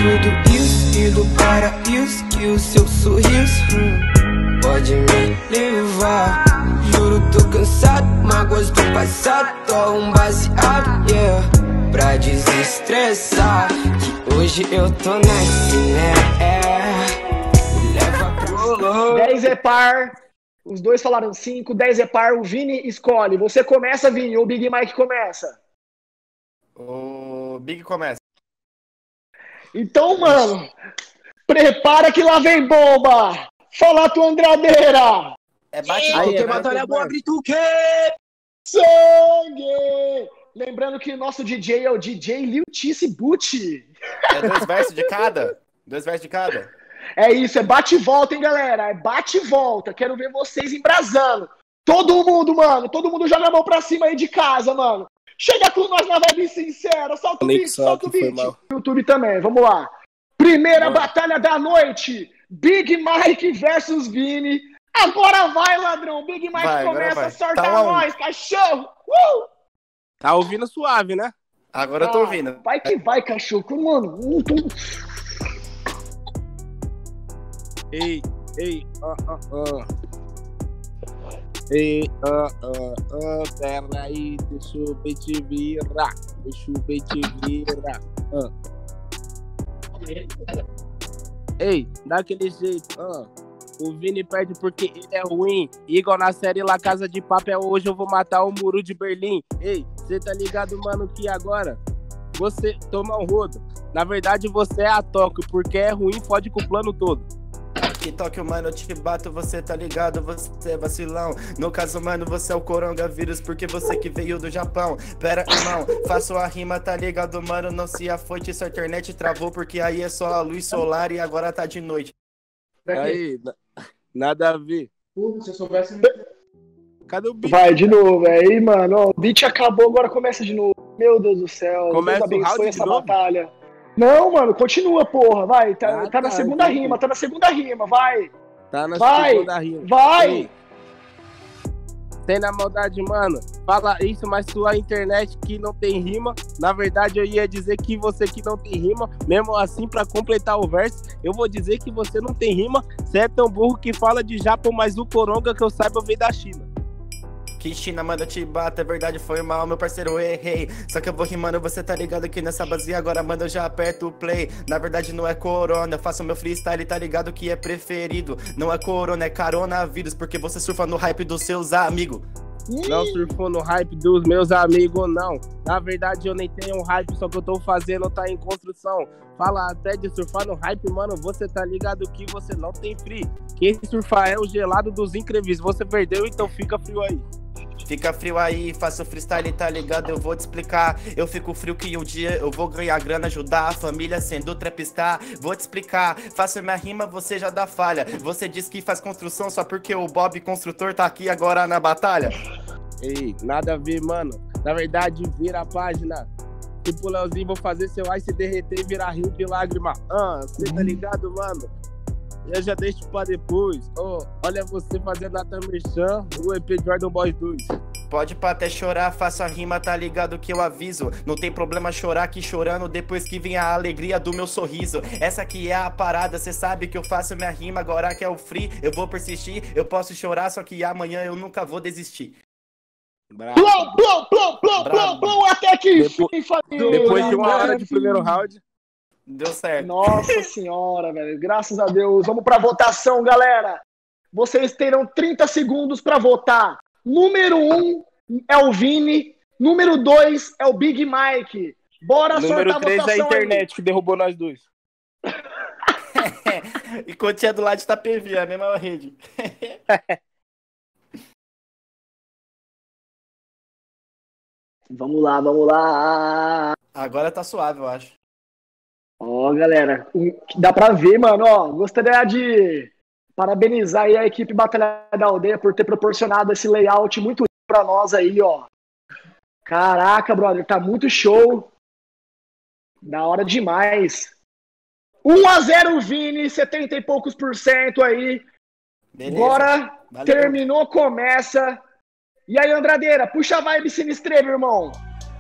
tudo isso e do paraíso que o seu sorriso pode me levar. Juro, tô cansado, mágoas do passado, tô um baseado, yeah, pra desestressar, que hoje eu tô nesse, né? Leva pra 10 é par. Os dois falaram 5, 10 é par. O Vini escolhe. Você começa, Vini, ou o Big Mike começa? O Big começa. Então, mano, prepara que lá vem bomba! Fala, tua Andradeira! É bate Aí, volta, é batalha boa, Brito, o quê? Sangue! Lembrando que o nosso DJ é o DJ Lil Tisse Bucci. É 2 versos de cada? 2 versos de cada? É isso, é bate e volta, hein, galera? É bate e volta. Quero ver vocês embrasando. Todo mundo, mano. Todo mundo joga a mão pra cima aí de casa, mano. Chega com nós na vibe sincera. Solta o beat, solta o beat. YouTube também, vamos lá. Primeira batalha da noite. Big Mike versus Vini. Agora vai, ladrão. Big Mike Vai, começa a sortar Tá nós, cachorro. Tá ouvindo suave, né? Agora eu tô ouvindo. Vai que vai, cachorro. Mano, Ei, Ei, peraí, deixa o beat virar. Ei, daquele jeito, O Vini perde porque ele é ruim. Igual na série La Casa de Papel, hoje eu vou matar o muro de Berlim. Ei, cê tá ligado, mano, que agora você toma um rodo. Na verdade, você é a Tóquio, porque é ruim, fode com o plano todo. Que Tóquio, mano, eu te bato, você tá ligado, você é vacilão. No caso, mano, você é o coronavírus, porque você que veio do Japão. Pera, irmão, faço a rima, tá ligado, mano, não se afoite, sua internet travou, porque aí é só a luz solar e agora tá de noite. Aí, nada a ver. Se eu soubesse... Cadê o beat? vai de novo, aí, mano. Ó, o beat acabou, agora começa de novo. Meu Deus do céu. Começa Deus o round abençoe de essa novo? batalha. Não, mano, continua, porra. Vai, tá na segunda entendi. rima, tá na segunda rima, vai. Tá na Vai, segunda rima. vai. Ei, tem na maldade, mano. Fala isso, mas sua internet que não tem rima. Na verdade, eu ia dizer que você que não tem rima. Mesmo assim, pra completar o verso, eu vou dizer que você não tem rima. Você é tão burro que fala de Japão, mas o coronga que eu saiba veio da China. Que China, mano, eu te bato, é verdade, foi mal, meu parceiro, errei. Só que eu vou rimando, você tá ligado que nessa base agora, mano, eu já aperto o play. Na verdade não é corona, eu faço meu freestyle, tá ligado que é preferido. Não é corona, é coronavírus, porque você surfa no hype dos seus amigos. Não surfou no hype dos meus amigos, não. Na verdade eu nem tenho um hype, só que eu tô fazendo tá em construção. Fala até de surfar no hype, mano, você tá ligado que você não tem free. Quem surfar é o gelado dos incríveis, você perdeu, então fica frio aí. Fica frio aí, faço freestyle, tá ligado? Eu vou te explicar. Eu fico frio que um dia eu vou ganhar grana, ajudar a família sendo trapistar. Vou te explicar, faço minha rima, você já dá falha. Você diz que faz construção só porque o Bob construtor tá aqui agora na batalha. Ei, nada a ver, mano. Na verdade, vira a página. Tipo, Leozinho, vou fazer seu ice derreter e virar rio de lágrima. Cê tá ligado, mano? Eu já deixo pra depois. Olha você fazendo a Tamerchan, o EP Jordan Boys 2. Pode pra até chorar, faço a rima, tá ligado que eu aviso. Não tem problema chorar que chorando depois que vem a alegria do meu sorriso. Essa aqui é a parada, cê sabe que eu faço minha rima, agora que é o free, eu vou persistir. Eu posso chorar, só que amanhã eu nunca vou desistir. Bravo. Plom, até que Depois de 1 hora de primeiro round. Deu certo. Nossa senhora, velho. Graças a Deus. Vamos pra votação, galera. Vocês terão 30 segundos pra votar. Número 1 é o Vini. Número 2 é o Big Mike. Bora Número sortar a 3 é a votação internet aí. que derrubou nós dois. E Cotia é do lado de Itapevi, a mesma rede. Vamos lá. Agora tá suave, eu acho. Ó, galera, dá pra ver, mano, ó, gostaria de parabenizar aí a equipe Batalha da Aldeia por ter proporcionado esse layout muito lindo pra nós aí, ó. Caraca, brother, tá muito show. Da hora demais. 1-0 Vini, 70 e poucos % aí. Beleza. Bora, Valeu. terminou, começa. E aí, Andradeira, puxa a vibe sinistreira, irmão.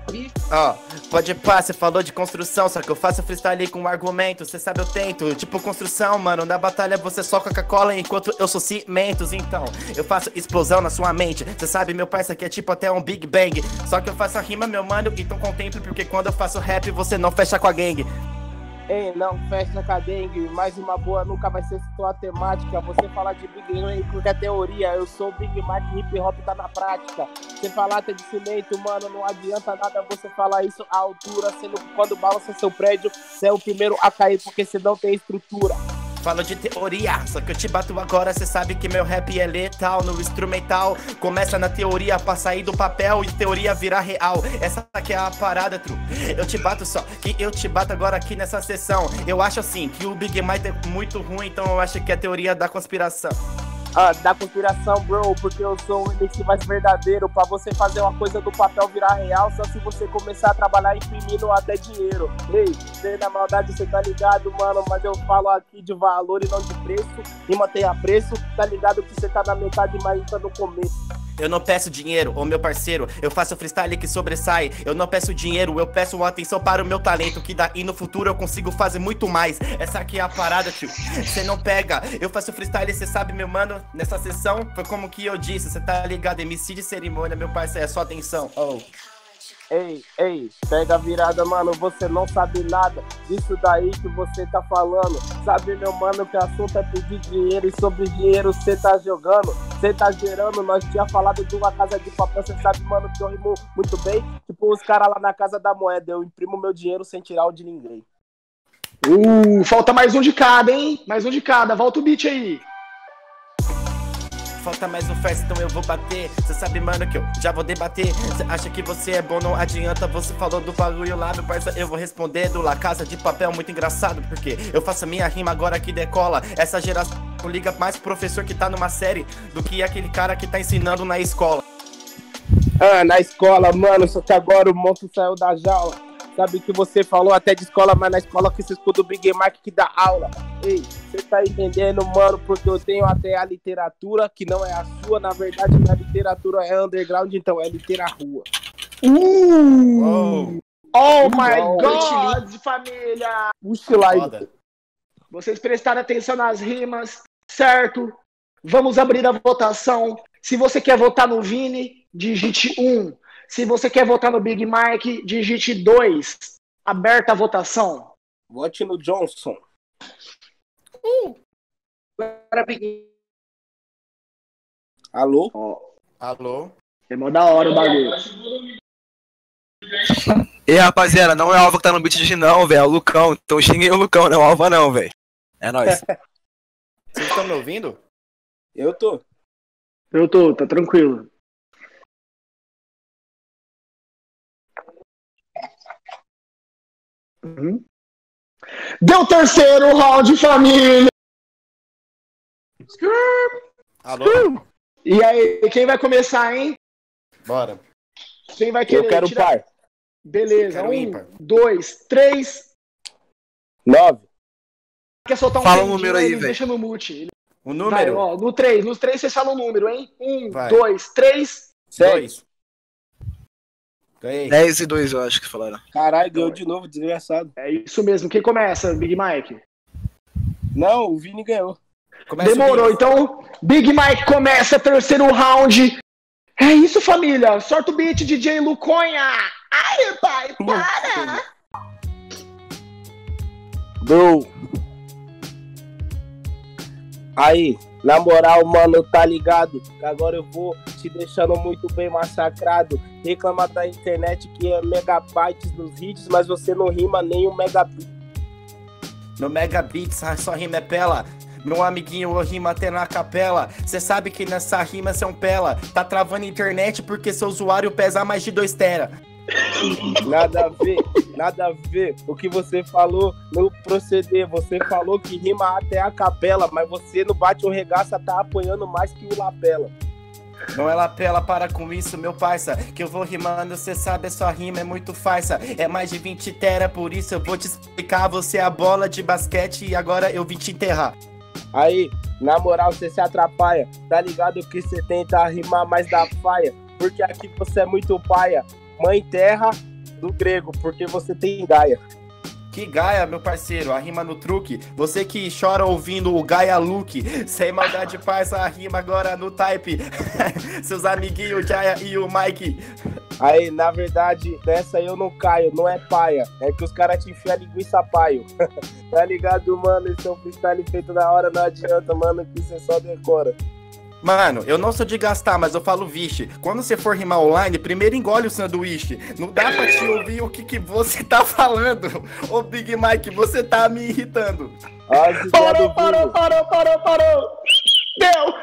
Ó, pode pá, cê falou de construção, só que eu faço freestyle com argumento, cê sabe eu tento, tipo construção, mano, na batalha você só Coca-Cola enquanto eu sou cimentos, então, eu faço explosão na sua mente, cê sabe meu parça que é tipo até um Big Bang, só que eu faço a rima, meu mano, então contemple, porque quando eu faço rap você não fecha com a gangue. Ei, não fecha com a dengue, mais uma boa nunca vai ser sua temática. Você falar de Big Bang porque é teoria, eu sou Big Mac, hip hop tá na prática. Você falar até de cimento, mano, não adianta nada você falar isso à altura, sendo que quando balança seu prédio, você é o primeiro a cair porque você não tem estrutura. Falo de teoria, só que eu te bato agora, cê sabe que meu rap é letal. No instrumental, começa na teoria pra sair do papel e teoria virar real. Essa aqui é a parada, true. Eu te bato só, que eu te bato agora aqui nessa sessão. Eu acho assim, que o Big Mike é muito ruim, então eu acho que é a teoria da conspiração. Da conspiração, bro, porque eu sou o MC mais verdadeiro. Pra você fazer uma coisa do papel virar real, só se você começar a trabalhar imprimindo até dinheiro. Ei, cê na maldade cê tá ligado, mano, mas eu falo aqui de valor e não de preço. Rima tem a preço, tá ligado que cê tá na metade, mas tá no começo. Eu não peço dinheiro, ô meu parceiro, eu faço freestyle que sobressai. Eu não peço dinheiro, eu peço atenção para o meu talento, que daí no futuro eu consigo fazer muito mais. Essa aqui é a parada, tio, cê não pega. Eu faço freestyle, cê sabe, meu mano, nessa sessão foi como que eu disse, cê tá ligado, MC de cerimônia, meu parceiro, é só atenção. Oh. Ei, pega a virada, mano, você não sabe nada disso daí que você tá falando. Sabe, meu mano, que o assunto é pedir dinheiro e sobre dinheiro cê tá jogando, cê tá gerando. Nós tinha falado de uma casa de papel, cê sabe, mano, que eu rimo muito bem. Tipo os caras lá na Casa da Moeda, eu imprimo meu dinheiro sem tirar o de ninguém. Falta mais um de cada, hein? Mais um de cada, volta o beat aí. Falta mais um verso, então eu vou bater. Cê sabe, mano, que eu já vou debater. Cê acha que você é bom, não adianta. Você falou do bagulho lá, meu parça, eu vou responder do La Casa de Papel, muito engraçado. Porque eu faço a minha rima agora que decola. Essa geração liga mais pro professor que tá numa série do que aquele cara que tá ensinando na escola. Na escola, mano, só que agora o monstro saiu da jaula. Sabe que você falou até de escola, mas na escola que se escuta o Big Mac que dá aula. Ei, você tá entendendo, mano, porque eu tenho até a literatura, que não é a sua. Na verdade, minha literatura é underground, então é rua. Oh my God, família! Puxa lá, vocês prestaram atenção nas rimas, certo? Vamos abrir a votação. Se você quer votar no Vini, digite 1. Se você quer votar no Big Mike, digite 2. Aberta a votação. Vote no Johnson. Alô? Alô? É mó da hora o bagulho. E rapaziada, não é o Alva que tá no beat de não, velho, é o Lucão. Então xinguei o Lucão, não é o Alva não, velho. É nóis. Vocês estão me ouvindo? Eu tô, tá tranquilo. Deu terceiro round, família! Alô? E aí, quem vai começar, hein? Bora. Quem vai querer? eu quero tirar? par. Beleza, Eu quero 1, ímpar. 2, 3. 9. Quer soltar um Fala o pendinho, número aí, ele velho. deixa no mute. O Vai, número? ó, no 3. Nos 3 vocês falam o número, hein? 1, Vai. 2, 3. 2. Ganhei. 10 e 2 eu acho que falaram. Caralho, ganhou de novo, desgraçado. É isso mesmo. Quem começa, Big Mike? Não, o Vini ganhou. Começa o Demorou, Vini. então Big Mike começa terceiro round. É isso, família. Sorta o beat, DJ Luconha. Ai, pai, para. Bro. Aí, na moral, mano, tá ligado? Que agora eu vou te deixando muito bem massacrado. Reclama da internet que é megabytes nos hits, mas você não rima nem um megabit. No Megabits, só rima é pela. Meu amiguinho, eu rimo até na capela. Cê sabe que nessa rima cê é um pela. Tá travando a internet porque seu usuário pesa mais de 2 tera. Nada a ver. O que você falou no proceder, você falou que rima até a capela, mas você no bate o regaça tá apanhando mais que o lapela. Não é lapela, para com isso, meu parça. Que eu vou rimando, cê sabe, a sua rima é muito farsa. É mais de 20 tera, por isso eu vou te explicar. Você é a bola de basquete e agora eu vim te enterrar. Aí, na moral, você se atrapalha. Tá ligado que você tenta rimar mais da faia, porque aqui você é muito paia. Mãe terra, do grego, porque você tem Gaia. Que Gaia, meu parceiro, a rima no truque. Você que chora ouvindo o Gaia Luke. Sem maldade, parça, a rima agora no type. Seus amiguinhos, o Jaya e o Mike. Aí, na verdade, dessa aí eu não caio, não é paia. É que os caras te enfiam a linguiça paio. Tá ligado, mano? Esse é um freestyle feito na hora, não adianta, mano, que você só decora. Mano, eu não sou de gastar, mas eu falo vixe. Quando você for rimar online, primeiro engole o sanduíche. Não dá pra te ouvir o que você tá falando. Ô Big Mike, você tá me irritando. Parou. Deu!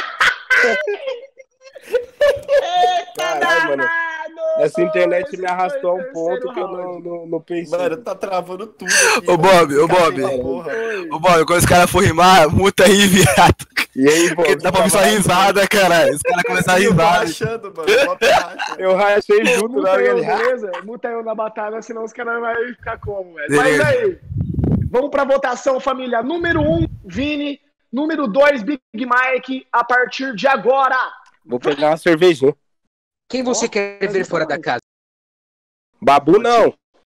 Caralho, mano. Essa internet me arrastou a um ponto que eu não pensei. Mano, tá travando tudo aqui. Ô, Bob, Ô, Bob, quando os caras for rimar, multa aí, viado. E aí, Bob? Porque dá pra ver sua risada, caralho. Os caras começam a Eu tô risar. rachando, mano. Eu rachei junto na hora que ele beleza? Muta eu na batalha, senão os caras vão ficar como, velho. Beleza. Mas aí, vamos pra votação, família. Número 1, Vini. Número 2, Big Mike. A partir de agora. Vou pegar uma cervejinha. Quem você quer ver fora da casa? Babu não.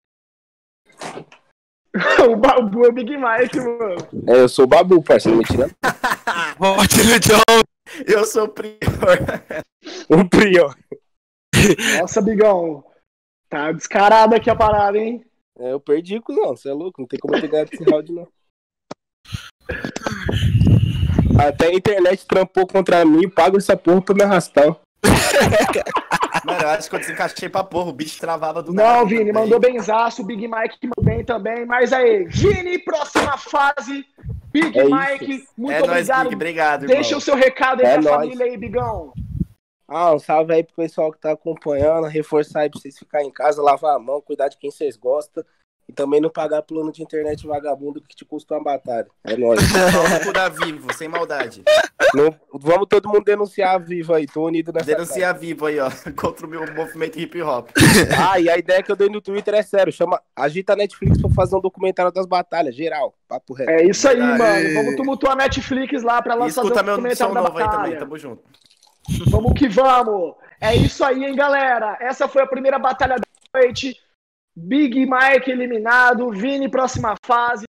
O Babu é o Big Mike, mano. É, eu sou o Babu, parceiro, mentira. Vote no John. Eu sou o prior. O Prior. Nossa, Bigão. Tá descarado aqui a parada, hein? É, eu perdi, cuzão. Você é louco, não tem como eu ter ganhado esse round, não. Até a internet trampou contra mim, pago essa porra pra me arrastar. Mano, eu acho que eu desencaixei pra porra. O bicho travava do nada. Não, Vini, também. mandou benzaço. O Big Mike mandou bem também. Mas aí, Vini, próxima fase. Big É Mike, isso. muito É nóis, obrigado. Big. Obrigado, irmão. Deixa o seu recado aí É pra nóis. família aí, Bigão. Ah, um salve aí pro pessoal que tá acompanhando, reforçar aí pra vocês ficarem em casa, lavar a mão, cuidar de quem vocês gostam e também não pagar plano de internet vagabundo que te custa uma batalha. É nóis. Vamos cuidar vivo, sem maldade. Vamos todo mundo denunciar a Vivo aí, tô unido nessa Denuncia vivo aí, ó. Contra o meu movimento hip hop. casa. Ah, e a ideia que eu dei no Twitter é sério, agita a Netflix pra fazer um documentário das batalhas, geral, papo reto. É isso aí, Verdade. mano. Vamos tumultuar a Netflix lá pra E lançar escuta o meu som documentário da novo aí também, batalha. tamo junto. Vamos que vamos. É isso aí, hein, galera. Essa foi a primeira batalha da noite. Big Mike eliminado. Vini, próxima fase.